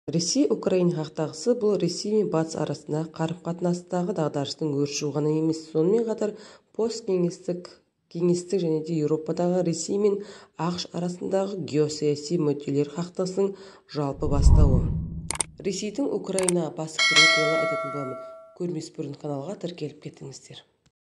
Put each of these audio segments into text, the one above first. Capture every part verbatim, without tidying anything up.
Ресей-Украина қақтығысы бұл Ресей мен Батыс арасындағы қарым-қатынастағы дағдарыстың өршуі ғана емес, сонымен қатар посткеңестік кеңестік және де Еуропадағы Ресей мен ақш арасындағы геосаяси мүдделер қақтығысының жалпы бастауы. Ресейдің Украинаға басып кіруі туралы айтатын боламын. Көрмес бұрын каналға тіркеліп кетіңіздер.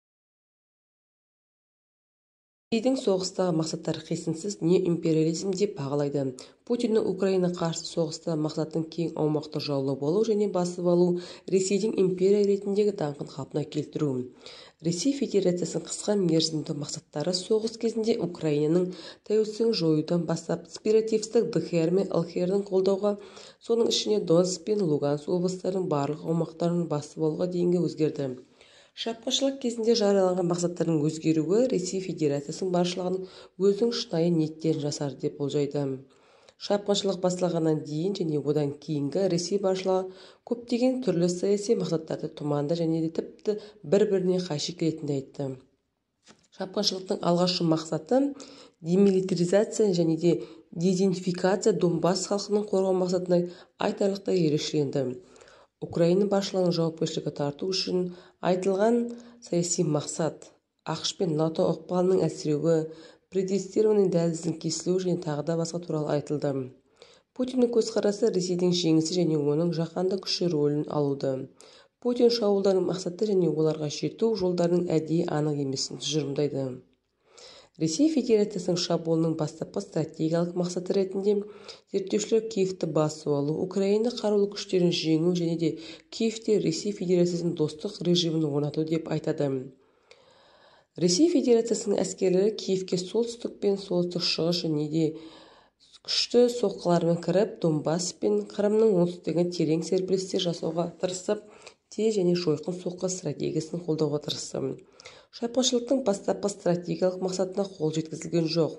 Ресейдің соғыстағы мақсаттары қисынсыз не империализм деп бағалайды. Путиннің Украина қарсы соғыста мақсаттың кең аумақты жаулап алу және басып алу, Ресейдің империя ретіндегі даңқын қалпына келтіру. Ресей Федерациясының қысқа мерзімді мақсаттары соғыс кезінде Украинаның тәуелсіздігін жоюдан бастап сепаратистік ДХР мен ЛХР-дің қолдауға, соның ішіне Донецк пен Луганск облыстарының барлық аумақтарын басып алуға дейінгі өзгерді. Шапқыншылық кезінде жарияланған мақсаттардың өзгеруі Ресей Федерациясының басшылығының өзінің шынайы ниеттерін жасады деп болжайды. Шапқыншылық басталғаннан дейін және одан кейінгі Ресей басшылығы көптеген түрлі саяси мақсаттарды тұманды және де тіпті бір-біріне қайшы келетінін айтты. Шапқыншылықтың алғашқы мақсаты демилитаризация және де дезинфекция Донбасс халқының қорғау мақсатына айтарлықтай ерекшеленді. Украина басшылығының жауапкершілікке тарту үшін айтылған саяси мақсат ақш пен НАТО ықпалының әлсіреуі, предестированный дәліздің кесілуі және тағы да басқа туралы айтылды. Путиннің көзқарасы Ресейдің жеңісі және оның жаһандық күші рөлін алуды. Путин шабуылдардың мақсаты және оларға жету жолдарының әдейі анық емесін тұжырымдайды. Ресей Федерациясының шабуылының бастапқы стратегиялық мақсаты ретінде зерттеушілер Киевті басып алу, Украина қарулы күштерін жеңу және де Киевте Ресей Федерациясының достық режимін орнату деп айтады. Ресей Федерациясының әскерлері Киевке солтүстік пен солтүстік шығыс және де күшті соққылармен кіріп, Донбасс пен Қырымның оңтүстігіне терең серпілістер жасауға тырысып, тез және жойқын соққы стратегиясын қолдауға тырысты. Шапқыншылықтың бастапқы стратегиялық мақсатына қол жеткізілген жоқ.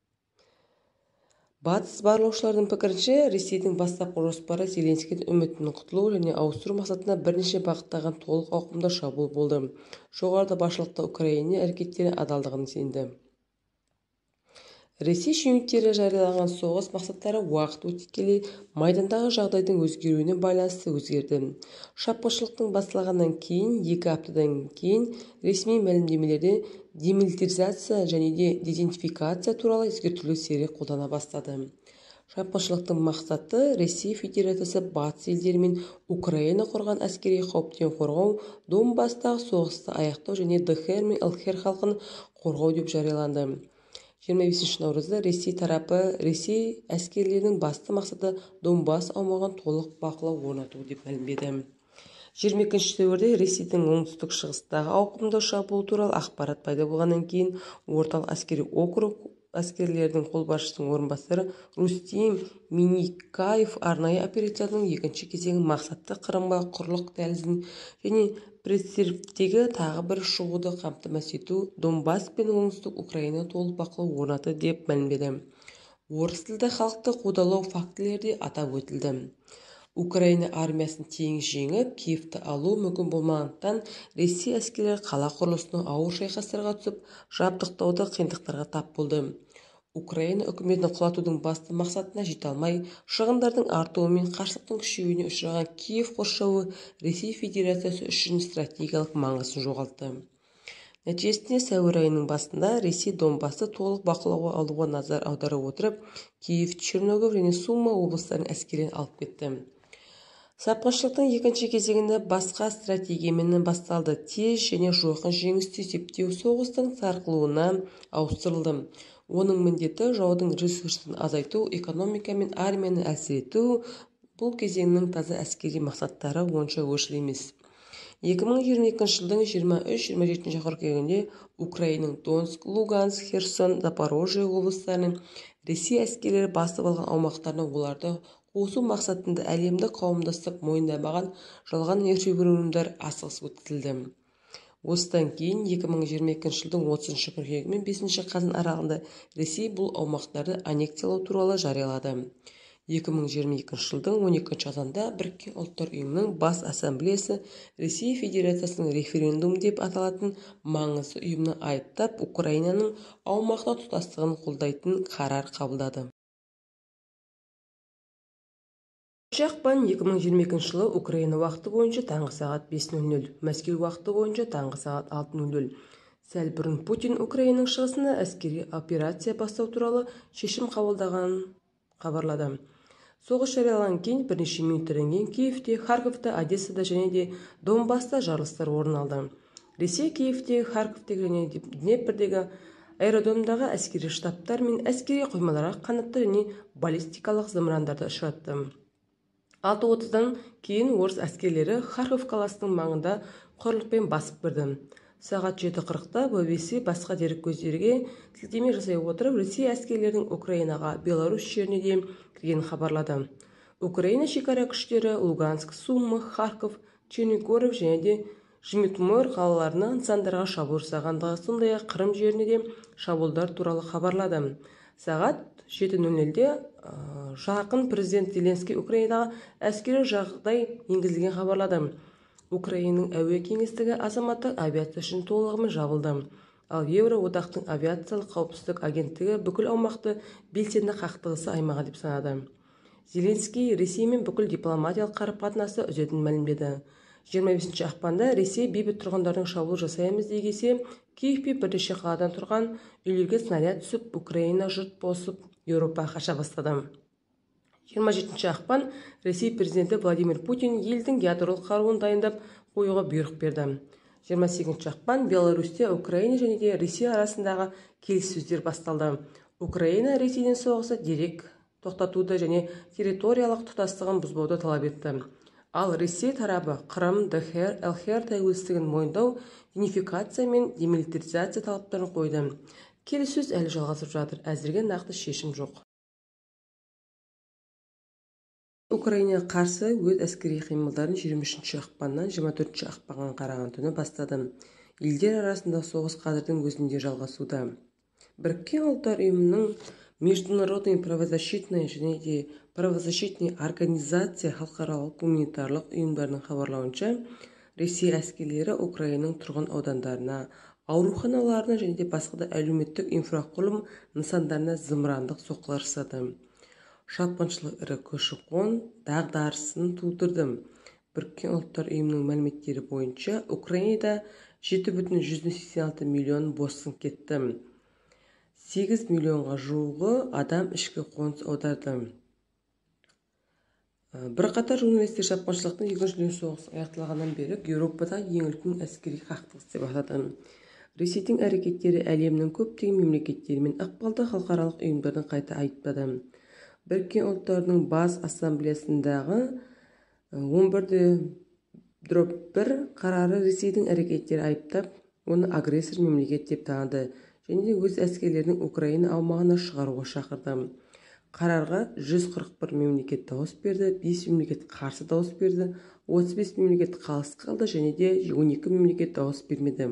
Батыс барлаушылардың пікірінше, Ресейдің бастапқы жоспары Зеленскийдің үмітінің құтылу және ауыстыру мақсатына бірнеше бағыттаған толық ауқымды шабуыл болды. Жоғарыда басшылықта Украина әрекеттері адалдығын сенді. Ресей шенеуніктері жариялаған соғыс мақсаттары уақыт өте келе майдандағы жағдайдың өзгеруіне байланысты өзгерді. Шапқыншылықтың басталғаннан кейін екі аптадан кейін ресми мәлімдемелерде демилитаризация және де дезинфекция туралы ескертулер сирек қолдана бастады. Шапқыншылықтың мақсаты Ресей Федерациясы батыс елдері мен Украина құрған әскери қауіптен қорғау, Донбасстағы соғысты аяқтау және ДХР мен ЛХР халқын қорғау деп жарияланды. жиырма бесінші наурызда Ресей тарапы Ресей әскерлерінің басты мақсаты Донбасс аумағын толық бақылау орнату деп мәлімдеді. жиырма екінші сәуірде Ресейдің оңтүстік шығыстағы ауқымды шабуыл туралы ақпарат пайда болғаннан кейін орталық әскери округ әскерлерінің қолбасшысының орынбасары Рустем Минникаев арнайы операцияның екінші кезеңі мақсатты Қырымға құрлық дәлізін және Приднестровьтегі тағы бір шығуды қамтамасыз ету, Донбасс пен оңтүстік Украина толық бақылау орнатты деп мәлімдеді. Орыс тілді халықты қудалау фактілері де атап өтілді. Украина армиясын теңіз жеңіп, Киевті алу мүмкін болмағандықтан Ресей әскерлері қала құрылысына ауыр шайқастарға түсіп, жабдықтауда қиындықтарға тап болды. Украина үкіметін құлатудың басты мақсатына жете алмай, шығындардың артуы мен қарсылықтың күшеюіне ұшыраған Киев қоршауы Ресей Федерациясы үшін стратегиялық маңызын жоғалтты. Нәтижесінде сәуір айының басында Ресей Донбасты толық бақылауға алуға назар аударып отырып, Киев, Черногов және Сума облыстарын әскерін алып кетті. Шапқыншылықтың екінші кезеңінде басқа стратегиямен басталды. Тез және жойқын жеңісті есептеу соғыстың сарқылуына ауыстырылды. Оның міндеті жаудың ресурсын азайту, экономика мен армияны әлсірету. Бұл кезеңнің таза әскери мақсаттары онша өршіл емес. екі мың жиырма екінші жылдың жиырма үш жиырма жетінші қыркүйегінде Украинаның Донецк, Луганск, Херсон, Запорожье облыстарының Ресей әскерлері басып алған аумақтарына оларды қосу мақсатында әлемдік қауымдастық мойындамаған жалған референдумдар асығыс өткізілді. Осыдан кейін екі мың жиырма екінші жылдың отызыншы қыркүйегі мен бесінші қазан аралығында Ресей бұл аумақтарды аннексиялау туралы жариялады. екі мың жиырма екінші жылдың он екінші қазанда Біріккен ұлттар ұйымының бас ассамблеясы Ресей Федерациясының референдум деп аталатын маңызды ұйымны айыптап, Украинаның аумақта тұтастығын қолдайтын қарар қабылдады. жетінші ақпан екі мың жиырма екінші жылы Украина уақыты бойынша таңғы сағат бес нөл нөл, Мәскеу уақыты бойынша таңғы сағат алты нөл нөл. Сәл бұрын Путин Украинаның шығысында әскери операция бастау туралы шешім қабылдағанын хабарлады. Соғыс жарияланған кейін бірнеше минуттан кейін Киевте, Харьковта, Одессада және де Донбасста жарылыстар орын алды. Ресей Киевтегі, Харьковтегі және Днепрдегі аэродромдағы әскери штабтар мен әскери қоймаларға қанатты және баллистикалық зымырандарды ұшыратты. алты отыздан кейін орыс әскерлері Харьков қаласының маңында құрлықпен басып кірді. Сағат жеті қырықта би би си басқа дерек көздерге сілтеме жасай отырып, Ресей әскерлерінің Украинаға, Беларусь жеріне де кіргенін хабарлады. Украина шекара күштері Луганск, Сумы, Харьков, Чернигоров және де Жмитмир қалаларына нысандарға шабуыл жасағандығы, сондай-ақ Қырым жеріне де шабуылдар туралы хабарлады. Сағат жеті нөл нөлде жақын президент Зеленский Украинаға әскери жағдай енгізілген хабарлады. Украинаның әуе кеңістігі азаматтық авиация үшін толығымен жабылды. Ал Еуроодақтың авиациялық қауіпсіздік агенттігі бүкіл аумақты белсенді қақтығысы аймағы деп санады. Зеленский Ресеймен бүкіл дипломатиялық қарым-қатынасты үзетінін мәлімдеді. жиырма бесінші ақпанда Ресей бейбіт тұрғындардың шабуыл жасаймыз дегенде Киевте бірнеше қаладан тұрған үйлерге снаряд түсіп, Украина жұрт босып, Еуропаға қаша бастады. жиырма жетінші ақпан Ресей президенті Владимир Путин елдің ядролық қаруын дайындап қоюға бұйрық берді. жиырма сегізінші ақпан Беларусьте Украина және де Ресей арасындағы келіссөздер басталды. Украина Ресейден соғысы дерек тоқтатуды және территориялық тұтастығын бұзбауды талап етті. Ал Ресей тарабы Қырым, Дхр, Элхер тәуелсіздігін мойындау, унификация мен демилитаризация талаптарын қойды. Келіссөз әлі жалғасып жатыр, әзірге нақты шешім жоқ. Украина қарсы өз әскери қимылдарын жиырма үшінші ақпаннан жиырма төртінші ақпанға қараған түні бастады. Елдер арасында соғыс қазірдің өзінде жалғасуда. Біріккен ұлттар ұйымының Международный правозащитный және де правозащитный организация халықаралық гуманитарлық ұйымдарының хабарлауынша, Ресей әскерлері Украинаның тұрғын аудандарына, ауруханаларына және де басқа да әлеуметтік инфрақұрылым нысандарына зымырандық соққылар жасады. Шапқыншылық ірі көші-қон дағдарысын тудырды. Біріккен ұлттар ұйымының мәліметтері бойынша Украинада жеті бүтін жүзден сексен алты миллион босқын кетті. сегіз миллионға жуығы адам ішкі қоныс аударды. Бірқатар журналистер шапқыншылықтың екінші дүние соғысы аяқталғаннан бері Еуропада ең үлкен әскери қақтығыс деп атады. Ресейдің әрекеттері әлемнің көптеген мемлекеттері мен ықпалды халықаралық ұйымдардың қайта айыптады. Біріккен ұлттардың бас ассамблеясындағы он бір бір қарары Ресейдің әрекеттері айыптап, оны агрессор мемлекет деп таныды және де өз әскерлерінің Украина аумағына шығаруға шақырды. Қарарға жүз қырық бір мемлекет дауыс берді, бес мемлекет қарсы дауыс берді, отыз бес мемлекет қалыс қалды және де он екі мемлекет дауыс бермеді.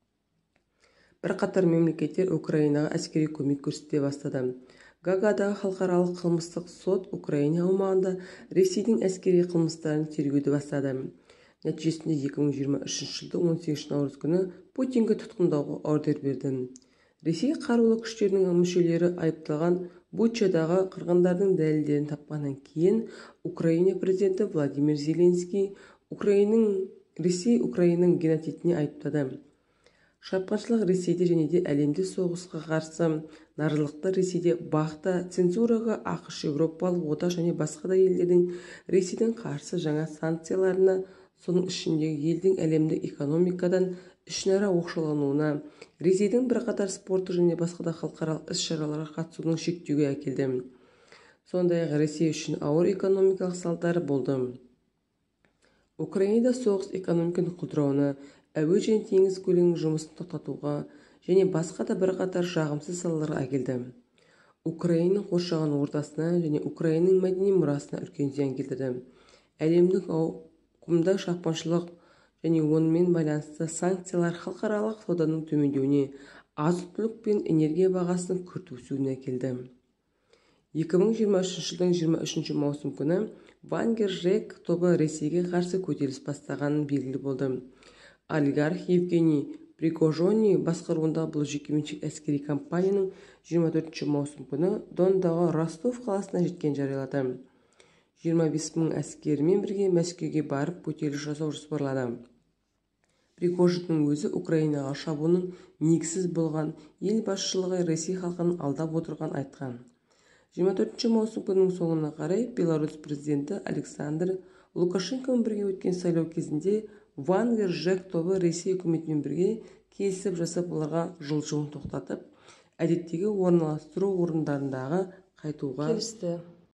Бірқатар мемлекеттер Украинаға әскери көмек көрсете бастады. Гаагадағы халықаралық қылмыстық сот Украина аумағында Ресейдің әскери қылмыстарын тергеуді бастады. Нәтижесінде екі мың жиырма үшінші жылдың он сегізінші наурыз күні Путинге тұтқындауға ордер берді. Ресей қарулы күштерінің мүшелері айыпталған Бучадағы қырғындардың дәлелдерін тапқаннан кейін Украина президенті Владимир Зеленский Украинаның Ресей Украинаның геноцидіне айыптады. Шапқыншылық Ресейде және де әлемде соғысқа қарсы наразылықты Ресейде бақта цензураға ақш, Еуропалық одақ және басқа да елдердің Ресейдің қарсы жаңа санкцияларына, соның ішіндегі елдің әлемдік экономикадан ішінара оқшаулануына, Ресейдің бірқатар спорттық және басқа да халықаралық іс-шараларға қатысуының шектеуге әкелді. Сондай-ақ Ресей үшін ауыр экономикалық салдары болды. Украинада соғыс экономиканың құлдырауына, әуе және теңіз көлігінің жұмысын тоқтатуға және басқа да бірқатар жағымсыз салаларға әкелді. Украинаның қоршаған ортасына және Украинаның мәдени мұрасына үлкен зиян келтірді. Әлемдік ауқымда шапқыншылық және онымен байланысты санкциялар халықаралық сауданың төмендеуіне, азық-түлік пен энергия бағасының күрт өсуіне әкелді. екі мың жиырма үшінші жылдың жиырма үшінші маусым күні Вагнер ЖЭК тобы Ресейге қарсы көтеріліс бастағаны белгілі болды. Олигарх Евгений Пригожин басқаруындағы бұл жекеменшік әскери компанияның жиырма төртінші маусым күні Дондағы Ростов қаласына жеткен жариялады. жиырма бес мың әскерімен бірге Мәскеуге барып көтеріліс жасау жоспарлады. Пригожиннің өзі Украинаға шабуылның негізсіз болған, ел басшылығы Ресей халқын алдап отырған айтқан. жиырма төртінші маусым күнінің соңына қарай Беларусь президенті Александр Лукашенкомен бірге өткен сайлау кезінде Вагнер Жек тобы Ресей үкіметімен бірге келісіп жасап оларға жылжуын тоқтатып, әдеттегі орналастыру орындарындағы қайтуға келісті.